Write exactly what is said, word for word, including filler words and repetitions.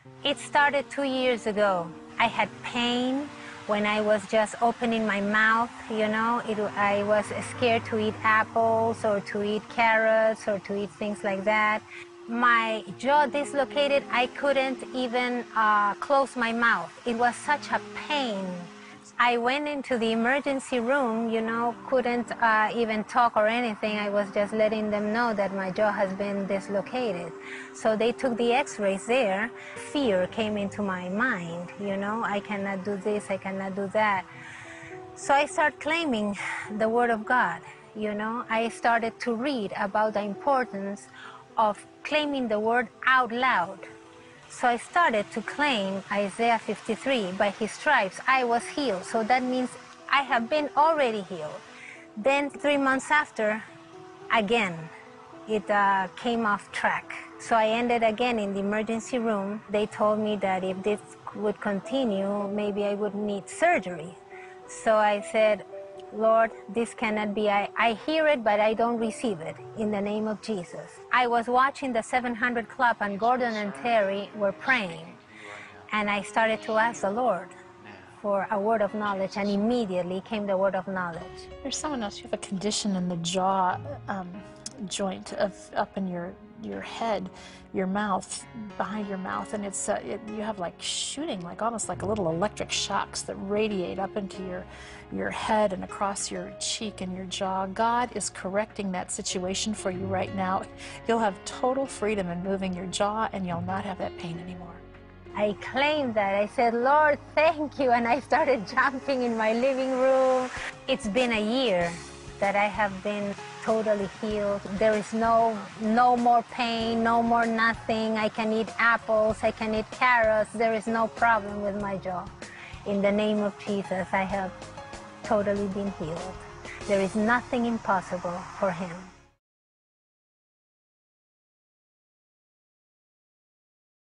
It started two years ago. I had pain when I was just opening my mouth, you know. It, I was scared to eat apples or to eat carrots or to eat things like that. My jaw dislocated. I couldn't even uh, close my mouth. It was such a pain. I went into the emergency room, you know, couldn't uh, even talk or anything. I was just letting them know that my jaw has been dislocated. So they took the x-rays there. Fear came into my mind, you know, I cannot do this, I cannot do that. So I started claiming the Word of God, you know. I started to read about the importance of claiming the Word out loud. So I started to claim Isaiah fifty-three, by his stripes I was healed. So that means I have been already healed. Then three months after, again, it uh, came off track. So I ended again in the emergency room. They told me that if this would continue, maybe I would need surgery. So I said, Lord, this cannot be. I, I hear it, but I don't receive it, in the name of Jesus. I was watching the seven hundred Club, and Gordon and Terry were praying. And I started to ask the Lord for a word of knowledge, and immediately came the word of knowledge. There's someone else, you have a condition in the jaw um, joint of up in your your head, your mouth, behind your mouth, and it's uh, it, you have like shooting, like almost like a little electric shocks that radiate up into your your head and across your cheek and your jaw. God is correcting that situation for you right now. You'll have total freedom in moving your jaw, and you'll not have that pain anymore. I claimed that. I said, Lord, thank you, and I started jumping in my living room. It's been a year that I have been totally healed. There is no, no more pain, no more nothing. I can eat apples, I can eat carrots. There is no problem with my jaw. In the name of Jesus, I have totally been healed. There is nothing impossible for him.